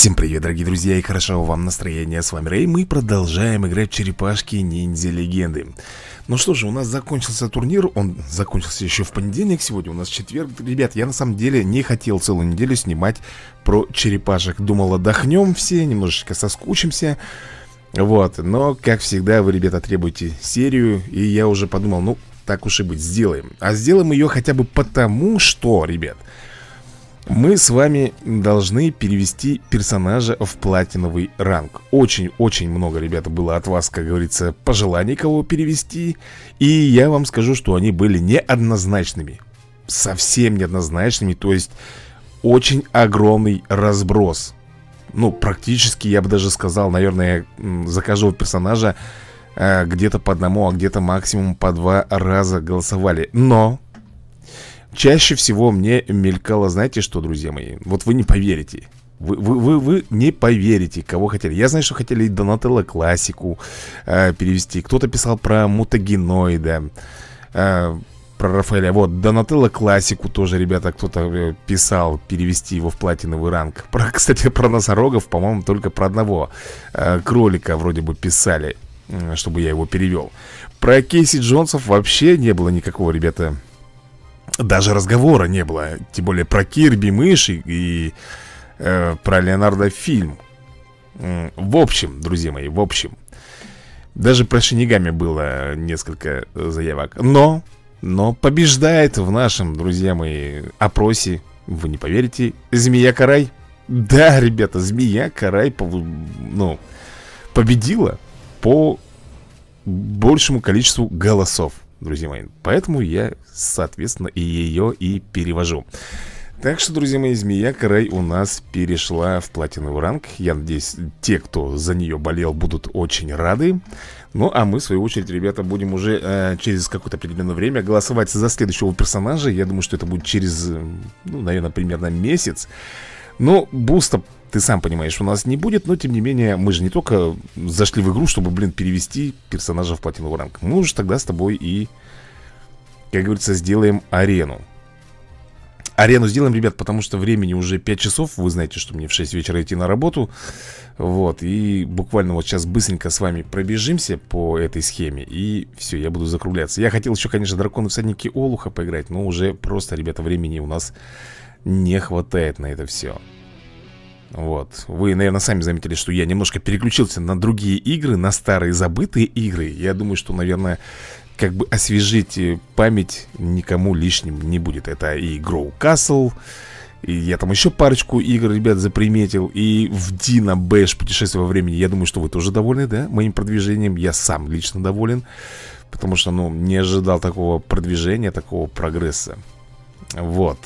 Всем привет, дорогие друзья, и хорошего вам настроения. С вами Рэй. Мы продолжаем играть в черепашки ниндзя легенды. Ну что же, у нас закончился турнир. Он закончился еще в понедельник. Сегодня у нас четверг. Ребят, я на самом деле не хотел целую неделю снимать про черепашек. Думал, отдохнем все, немножечко соскучимся. Вот, но как всегда вы, ребята, требуете серию. И я уже подумал, ну, так уж и быть, сделаем. А сделаем ее хотя бы потому, что, ребят, мы с вами должны перевести персонажа в платиновый ранг. Очень-очень много, ребята, было от вас, как говорится, пожеланий, кого перевести. И я вам скажу, что они были неоднозначными. Совсем неоднозначными, то есть очень огромный разброс. Ну, практически, я бы даже сказал, наверное, за каждого персонажа где-то по одному, а где-то максимум по 2 раза голосовали. Но чаще всего мне мелькало, знаете что, друзья мои? Вот вы не поверите. Вы не поверите, кого хотели. Я знаю, что хотели и Донателло классику перевести. Кто-то писал про Мутагеноида, про Рафаэля. Вот, Донателло классику тоже, ребята, кто-то писал перевести его в платиновый ранг. Кстати, про носорогов, по-моему, только про одного кролика вроде бы писали, чтобы я его перевел. Про Кейси Джонсов вообще не было никакого, ребята, даже разговора не было. Тем более про Кирби мыши и про Леонардо фильм. В общем, друзья мои, в общем, даже про Шинигами было несколько заявок. Но побеждает в нашем, друзья мои, опросе, вы не поверите, Змея Карай. Да, ребята, Змея Карай победила по большему количеству голосов, друзья мои. Поэтому я, соответственно, и ее и перевожу. Так что, друзья мои, Змея Карай у нас перешла в платиновый ранг. Я надеюсь, те, кто за нее болел, будут очень рады. Ну, а мы, в свою очередь, ребята, будем уже через какое-то определенное время голосовать за следующего персонажа. Я думаю, что это будет через, ну, наверное, примерно месяц. Но буста, ты сам понимаешь, у нас не будет. Но, тем не менее, мы же не только зашли в игру, чтобы, перевести персонажа в платиновый ранг. Мы уже тогда с тобой и, как говорится, сделаем арену. Арену сделаем, ребят, потому что времени уже 5 часов. Вы знаете, что мне в 6 вечера идти на работу. Вот, и буквально вот сейчас быстренько с вами пробежимся по этой схеме. И все, я буду закругляться. Я хотел еще, конечно, драконы всадники Олуха поиграть. Но уже просто, ребята, времени у нас не хватает на это все. Вот, вы, наверное, сами заметили, что я немножко переключился на другие игры, на старые забытые игры. Я думаю, что, наверное, как бы освежить память никому лишним не будет. Это и Grow Castle, и я там еще парочку игр, ребят, заприметил. И в Dino Bash путешествие во времени. Я думаю, что вы тоже довольны, да, моим продвижением. Я сам лично доволен, потому что, ну, не ожидал такого продвижения, такого прогресса. Вот.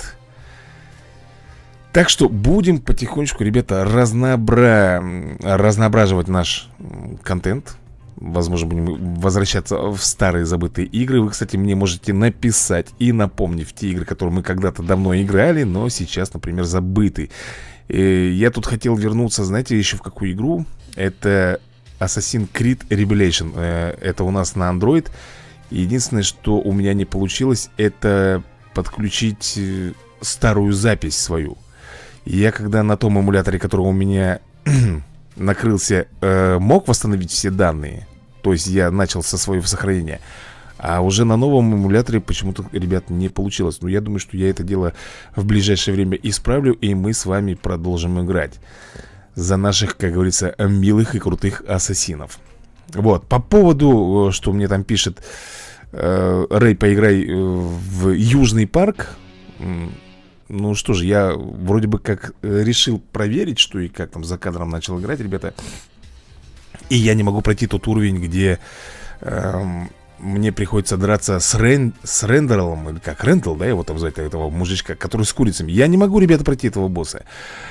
Так что будем потихонечку, ребята, разноображивать наш контент. Возможно, будем возвращаться в старые забытые игры. Вы, кстати, мне можете написать и напомнить те игры, которые мы когда-то давно играли, но сейчас, например, забыты. Я тут хотел вернуться, знаете, еще в какую игру? Это Assassin's Creed Revelation. Это у нас на Android. Единственное, что у меня не получилось, это подключить старую запись свою. Я когда на том эмуляторе, который у меня накрылся, мог восстановить все данные. То есть я начал со своего сохранения. А уже на новом эмуляторе почему-то, ребят, не получилось. Но я думаю, что я это дело в ближайшее время исправлю. И мы с вами продолжим играть за наших, как говорится, милых и крутых ассасинов. Вот, по поводу, что мне там пишет Рэй, поиграй в Южный парк. Ну что же, я вроде бы как решил проверить, что и как там за кадром начал играть, ребята. И я не могу пройти тот уровень, где мне приходится драться с Рендерлом, или как Рендел, да, его там звать, этого мужичка, который с курицами. Я не могу, ребята, пройти этого босса.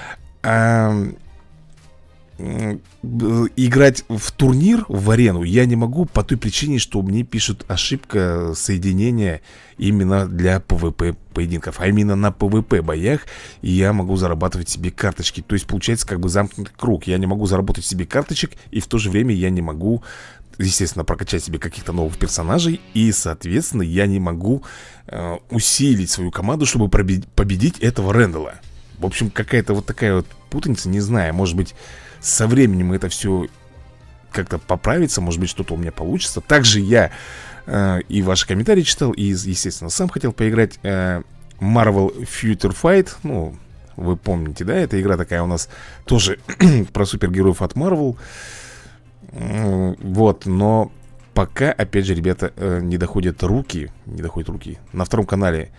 Играть в турнир, в арену я не могу по той причине, что мне пишут ошибка соединения именно для PvP поединков. А именно на PvP боях я могу зарабатывать себе карточки. То есть получается как бы замкнутый круг. Я не могу заработать себе карточек, и в то же время я не могу, естественно, прокачать себе каких-то новых персонажей. И, соответственно, я не могу усилить свою команду, чтобы победить этого Рэндала. В общем, какая-то вот такая вот путаница, не знаю. Может быть, со временем это все как-то поправится. Может быть, что-то у меня получится. Также я и ваши комментарии читал, и, естественно, сам хотел поиграть Marvel Future Fight. Ну, вы помните, да? Эта игра такая у нас тоже про супергероев от Marvel. Вот, но пока, опять же, ребята, не доходят руки. На втором канале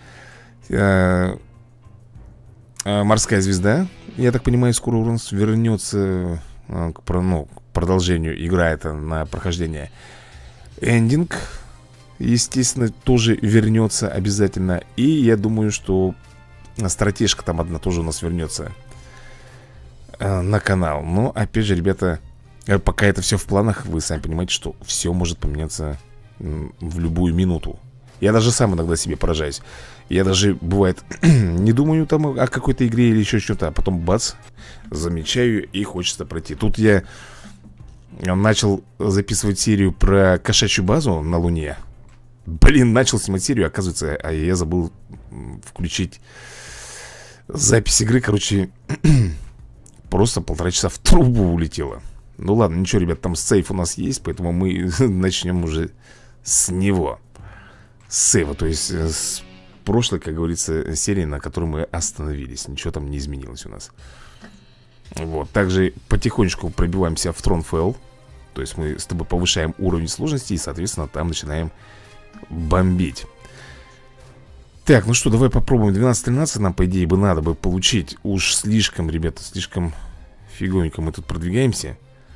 Морская звезда, я так понимаю, скоро у нас вернется к продолжению. Игра это на прохождение. Эндинг, естественно, тоже вернется обязательно. И я думаю, что стратежка там одна тоже у нас вернется на канал. Но, опять же, ребята, пока это все в планах, вы сами понимаете, что все может поменяться в любую минуту. Я даже сам иногда себе поражаюсь. Я даже, бывает, не думаю там о какой-то игре или еще что-то, а потом бац, замечаю и хочется пройти. Тут я начал записывать серию про кошачью базу на Луне. Блин, начал снимать серию, оказывается, а я забыл включить запись игры. Короче, просто 1,5 часа в трубу улетело. Ну ладно, ничего, ребят, там сейф у нас есть, поэтому мы начнем уже с него. С сейва, то есть с прошлой, как говорится, серии, на которой мы остановились. Ничего там не изменилось у нас. Вот, также потихонечку пробиваемся в Thronefell. То есть мы с тобой повышаем уровень сложности и, соответственно, там начинаем бомбить. Так, ну что, давай попробуем. 12-13 нам, по идее, надо бы получить. Уж слишком, ребята, слишком фиговенько мы тут продвигаемся.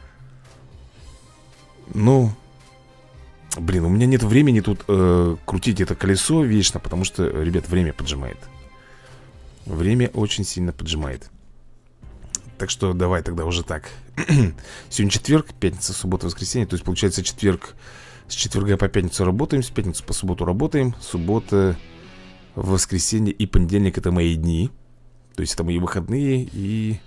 Ну, блин, у меня нет времени тут крутить это колесо вечно, потому что, ребят, время поджимает. Время очень сильно поджимает. Так что давай тогда уже так. Сегодня четверг, пятница, суббота, воскресенье. То есть получается четверг. С четверга по пятницу работаем, с пятницы по субботу работаем. Суббота, воскресенье и понедельник — это мои дни. То есть это мои выходные. И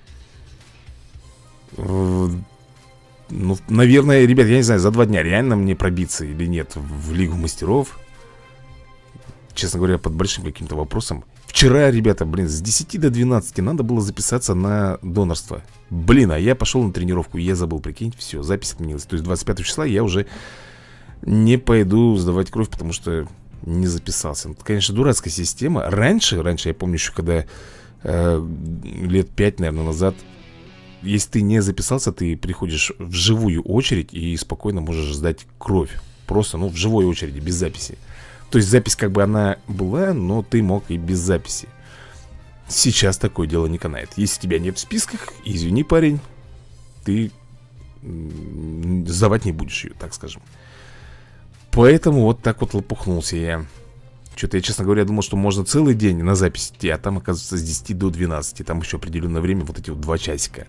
ну, наверное, ребят, я не знаю, за 2 дня реально мне пробиться или нет в Лигу мастеров. Честно говоря, под большим каким-то вопросом. Вчера, ребята, блин, с 10 до 12 надо было записаться на донорство. Блин, а я пошел на тренировку, и я забыл, прикинь, все, запись отменилась. То есть 25 числа я уже не пойду сдавать кровь, потому что не записался. Это, конечно, дурацкая система. Раньше, я помню еще, когда лет 5, наверное, назад, если ты не записался, ты приходишь в живую очередь и спокойно можешь сдать кровь. Просто, ну, в живой очереди, без записи. То есть запись как бы она была, но ты мог и без записи. Сейчас такое дело не канает. Если тебя нет в списках, извини, парень, ты сдавать не будешь ее, так скажем. Поэтому вот так вот лопухнулся я. Что-то я, честно говоря, думал, что можно целый день на запись идти, а там, оказывается, с 10 до 12. Там еще определенное время, вот эти вот 2 часика.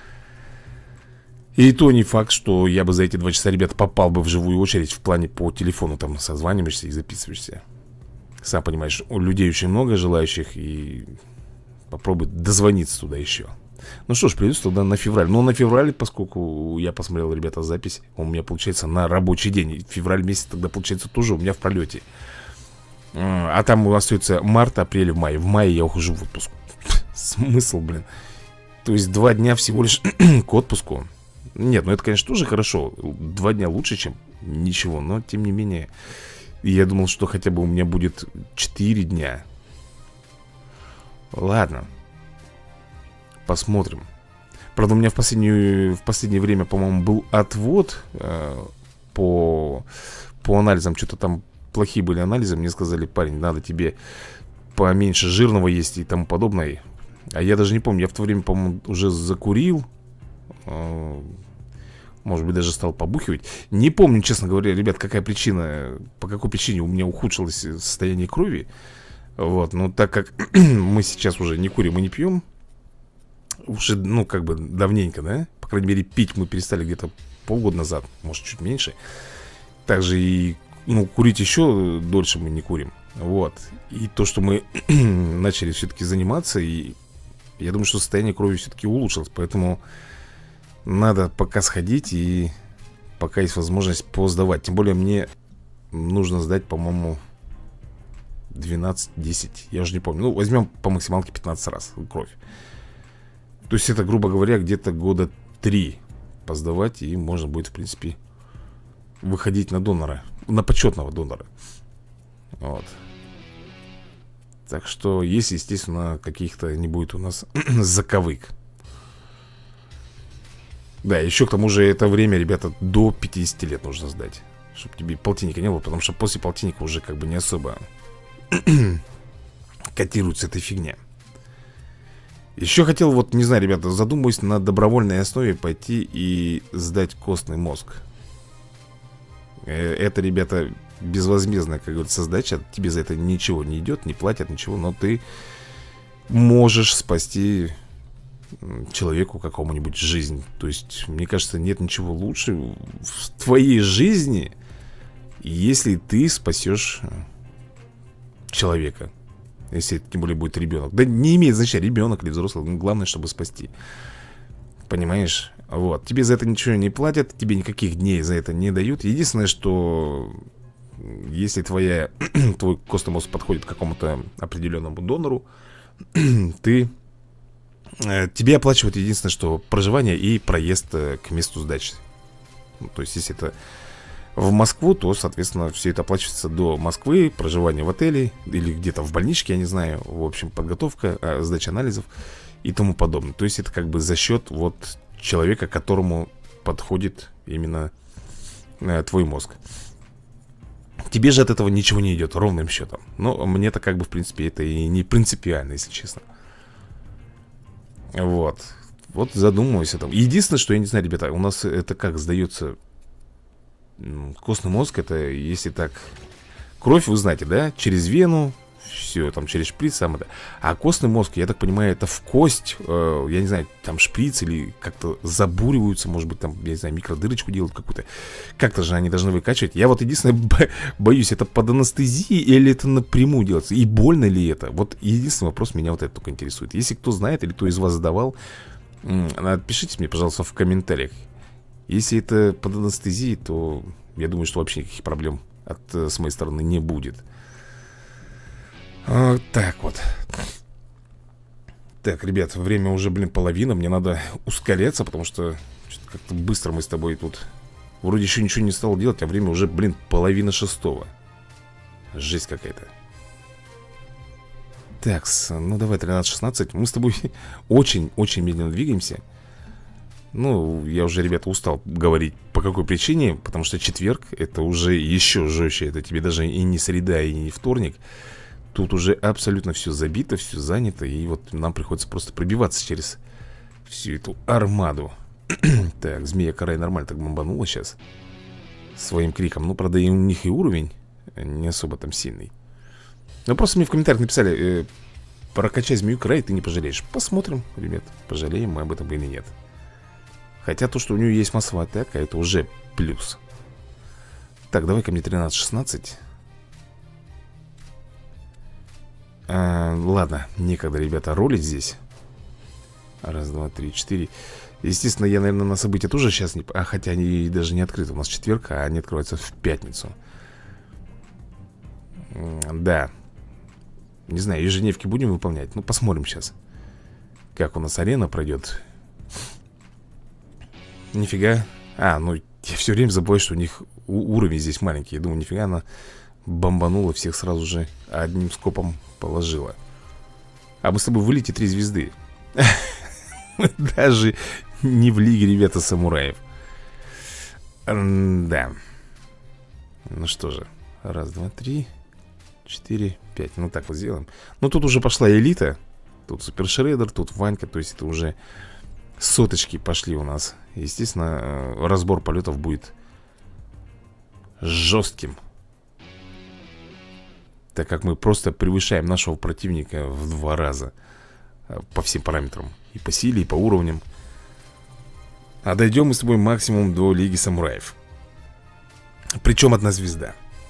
И то не факт, что я бы за эти 2 часа, ребята, попал бы в живую очередь в плане по телефону. Там созваниваешься и записываешься. Сам понимаешь, у людей очень много желающих, и попробуй дозвониться туда еще. Ну что ж, придется тогда на февраль. Но на февраль, поскольку я посмотрел, ребята, запись, у меня получается на рабочий день. Февраль месяц тогда получается тоже у меня в пролете. А там у нас остается март, апрель, май. В мае я ухожу в отпуск. Смысл, блин. То есть 2 дня всего лишь к отпуску. Нет, ну это, конечно, тоже хорошо. 2 дня лучше, чем ничего. Но, тем не менее, я думал, что хотя бы у меня будет 4 дня. Ладно. Посмотрим. Правда, у меня в последнее время, по-моему, был отвод по анализам. Что-то там плохие были анализы. Мне сказали: парень, надо тебе поменьше жирного есть и тому подобное. А я даже не помню. Я в то время, по-моему, уже закурил. Может быть, даже стал побухивать. Не помню, честно говоря, ребят, какая причина, по какой причине у меня ухудшилось состояние крови. Вот, но так как мы сейчас уже не курим и не пьем, уже, ну, как бы давненько, да? По крайней мере, пить мы перестали где-то полгода назад, может, чуть меньше. Также и, ну, курить еще дольше мы не курим. Вот. И то, что мы начали все-таки заниматься, и я думаю, что состояние крови все-таки улучшилось. Поэтому надо пока сходить и пока есть возможность посдавать. Тем более мне нужно сдать, по-моему, 12, 10, я уже не помню. Ну, возьмем по максималке 15 раз кровь. То есть это, грубо говоря, где-то года 3 посдавать, и можно будет, в принципе, выходить на донора, на почетного донора. Вот. Так что, если, естественно, каких-то не будет у нас заковык. Да, еще к тому же это время, ребята, до 50 лет нужно сдать, чтобы тебе полтинника не было. Потому что после полтинника уже как бы не особо котируется эта фигня. Еще хотел, вот, не знаю, ребята, задумываюсь на добровольной основе пойти и сдать костный мозг. Это, ребята, безвозмездная, как говорится, сдача. Тебе за это ничего не идет, не платят ничего. Но ты можешь спасти человеку какому-нибудь жизнь. То есть, мне кажется, нет ничего лучше в твоей жизни, если ты спасешь человека. Если это тем более будет ребенок. Да не имеет значения, ребенок или взрослый. Главное, чтобы спасти. Понимаешь? Вот. Тебе за это ничего не платят. Тебе никаких дней за это не дают. Единственное, что если твой костный мозг подходит к какому-то определенному донору, тебе оплачивают единственное, что проживание и проезд к месту сдачи. То есть, если это в Москву, то, соответственно, все это оплачивается до Москвы, проживание в отеле или где-то в больничке, я не знаю. В общем, подготовка, сдача анализов и тому подобное. То есть это как бы за счет вот человека, которому подходит именно твой мозг. Тебе же от этого ничего не идет, ровным счетом. Но мне-то как бы, в принципе, это и не принципиально, если честно. Вот. Вот задумываюсь о том. Единственное, что я не знаю, ребята, у нас это как сдается костный мозг, это если так, кровь, вы знаете, да, через вену, все, там через шприц сам это. А костный мозг, я так понимаю, это в кость, я не знаю, там шприц или как-то забуриваются, может быть, там, я не знаю, микродырочку делают какую-то. Как-то же они должны выкачивать. Я вот единственное боюсь, это под анестезией или это напрямую делается, и больно ли это? Вот единственный вопрос меня вот это только интересует. Если кто знает или кто из вас задавал, напишите мне, пожалуйста, в комментариях. Если это под анестезией, то я думаю, что вообще никаких проблем с моей стороны не будет. Вот так вот. Так, ребят, время уже, половина. Мне надо ускоряться, потому что как-то быстро мы с тобой тут вроде еще ничего не стал делать, а время уже, половина шестого. Жесть какая-то. Так, ну давай 13-16. Мы с тобой очень-очень медленно двигаемся. Ну, я уже, ребята, устал говорить по какой причине. Потому что четверг это уже еще жестче. Это тебе даже и не среда, и не вторник. Тут уже абсолютно все забито, все занято. И вот нам приходится просто пробиваться через всю эту армаду. Так, змея Карай нормально так бомбанула сейчас своим криком. Ну, правда, и у них и уровень не особо там сильный. Ну, просто мне в комментариях написали: прокачай змею Карай, ты не пожалеешь. Посмотрим, ребят, пожалеем мы об этом или нет. Хотя то, что у нее есть массовая атака, это уже плюс. Так, давай ко мне 13-16. Ладно, некогда, ребята, ролить здесь. Раз, два, три, четыре. Естественно, я, наверное, на события тоже сейчас не... хотя они даже не открыты. У нас четверг, а они открываются в пятницу. Да. Не знаю, ежедневки будем выполнять. Ну, посмотрим сейчас, как у нас арена пройдет. Нифига. Ну, я все время забываю, что у них уровень здесь маленький. Я думаю, нифига, она бомбанула, всех сразу же одним скопом положила. А мы с тобой в элите 3 звезды. Даже не в лиге, ребята, самураев. Да. Ну что же. Раз, два, три, 4, 5. Ну так вот сделаем. Ну тут уже пошла элита. Тут Супер Шреддер, тут Ванька. То есть это уже соточки пошли у нас. Естественно, разбор полетов будет жестким, так как мы просто превышаем нашего противника в 2 раза по всем параметрам. И по силе, и по уровням. А дойдем мы с тобой максимум до Лиги Самураев. Причем 1 звезда.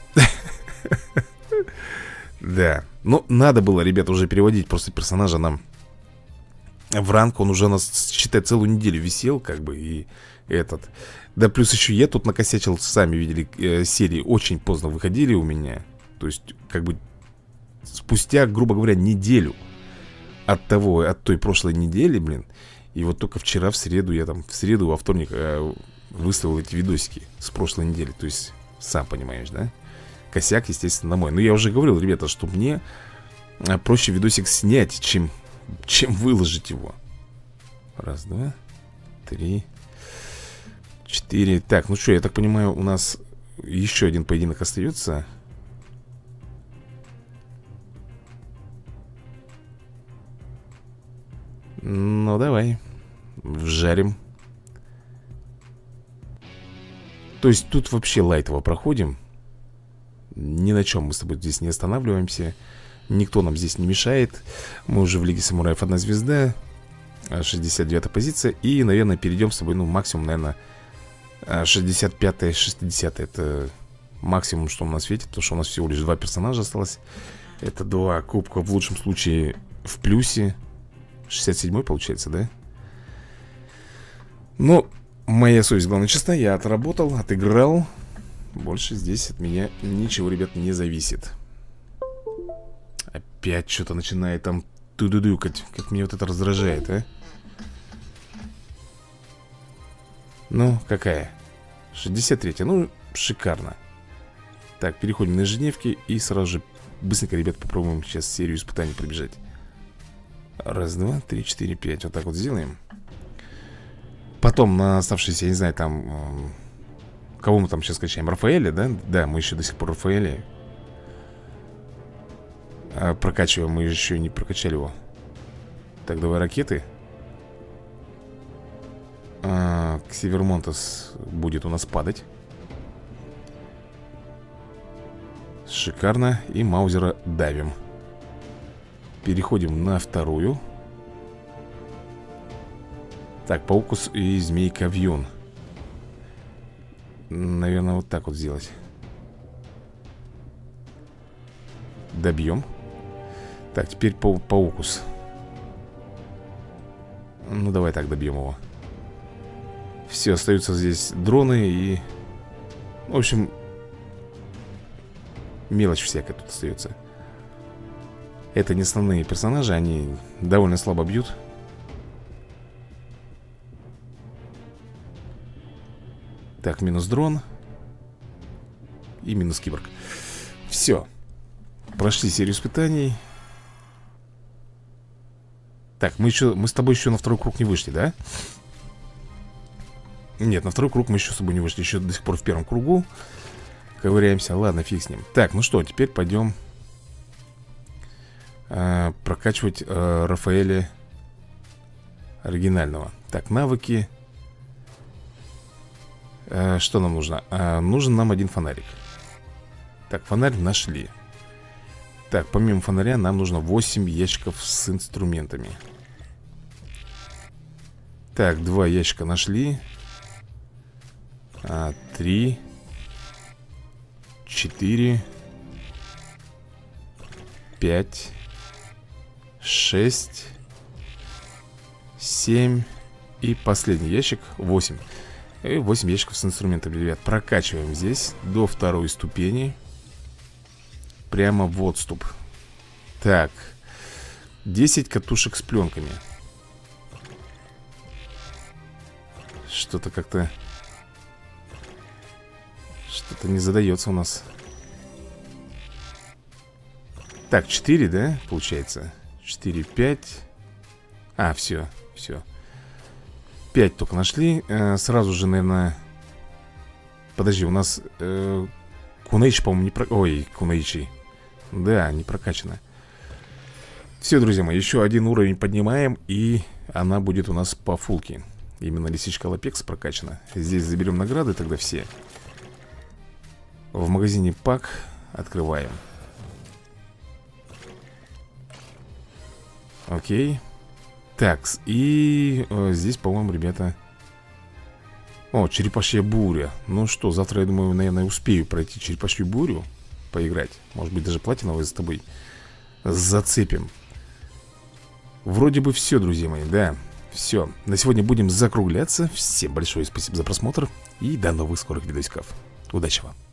Да. Ну, надо было, ребята, уже переводить просто персонажа нам в ранг. Он уже у нас, считай, целую неделю висел, как бы, и этот. Да, плюс еще я тут накосячил, сами видели, серии очень поздно выходили у меня. То есть, как бы, спустя, грубо говоря, неделю от той прошлой недели, блин. И вот только вчера, в среду, во вторник выставил эти видосики с прошлой недели. То есть, сам понимаешь, да? Косяк, естественно, на мой. Но я уже говорил, ребята, что мне проще видосик снять, чем выложить его. Раз, два, три, четыре. Так, ну что, я так понимаю, у нас еще один поединок остается. Ну, давай. Вжарим. То есть тут вообще лайтово проходим. Ни на чем мы с тобой здесь не останавливаемся. Никто нам здесь не мешает. Мы уже в Лиге Самураев 1 звезда, 69-я позиция. И, наверное, перейдем с тобой, ну, максимум, наверное, 65-я, 60-я. Это максимум, что у нас светит. Потому что у нас всего лишь 2 персонажа осталось. Это 2 кубка, в лучшем случае, в плюсе. 67-й получается, да? Ну, моя совесть, главное, чиста. Я отработал, отыграл. Больше здесь от меня ничего, ребят, не зависит. Опять что-то начинает там тудудукать. Как меня вот это раздражает, а? Ну, какая? 63-я, ну, шикарно. Так, переходим на ежедневки. И сразу же быстренько, ребят, попробуем сейчас серию испытаний пробежать. Раз, два, три, четыре, пять. Вот так вот сделаем. Потом на оставшиеся, я не знаю, там... Кого мы там сейчас качаем? Рафаэля, да? Да, мы еще до сих пор Рафаэля прокачиваем, мы еще не прокачали его. Так, давай ракеты. Ксивермонтес будет у нас падать. Шикарно. И Маузера давим. Переходим на вторую. Так, Паукус и Змейка Вьюн. Наверное, вот так вот сделать. Добьем. Так, теперь Паукус. Ну, давай так добьем его. Все, остаются здесь дроны и... В общем, мелочь всякая тут остается. Это не основные персонажи, они довольно слабо бьют. Так, минус дрон. И минус киборг. Все. Прошли серию испытаний. Так, мы с тобой еще на второй круг не вышли, да? Нет, на второй круг мы еще с тобой не вышли. Еще до сих пор в первом кругу ковыряемся. Ладно, фиг с ним. Так, ну что, теперь пойдем прокачивать Рафаэля оригинального. Так, навыки. Что нам нужно? Нужен нам один фонарик. Так, фонарь нашли. Так, помимо фонаря нам нужно 8 ящиков с инструментами. Так, 2 ящика нашли. 3 4 5 6 7 и последний ящик 8. И 8 ящиков с инструментами, ребят. Прокачиваем здесь до второй ступени. Прямо в отступ. Так, 10 катушек с пленками. Что-то как-то... Что-то не задается у нас. Так, 4, да, получается? 4, 5. Все, все. 5 только нашли. Сразу же, наверное... Подожди, у нас... Кунэйчи, по-моему, не про... Ой, Кунэйчи. Да, не прокачано. Все, друзья мои, еще один уровень поднимаем. И она будет у нас по фулке. Именно лисичка Лапекс прокачана. Здесь заберем награды тогда все. В магазине пак открываем. Окей. Так, и здесь, по-моему, ребята... О, черепашья буря. Ну что, завтра, я думаю, наверное, успею пройти черепашью бурю. Поиграть. Может быть, даже платиновый с тобой зацепим. Вроде бы все, друзья мои, да. Все, на сегодня будем закругляться. Всем большое спасибо за просмотр. И до новых скорых видосиков. Удачи вам.